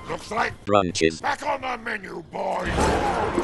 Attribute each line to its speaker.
Speaker 1: Looks like
Speaker 2: brunches.
Speaker 1: back on the menu, boys.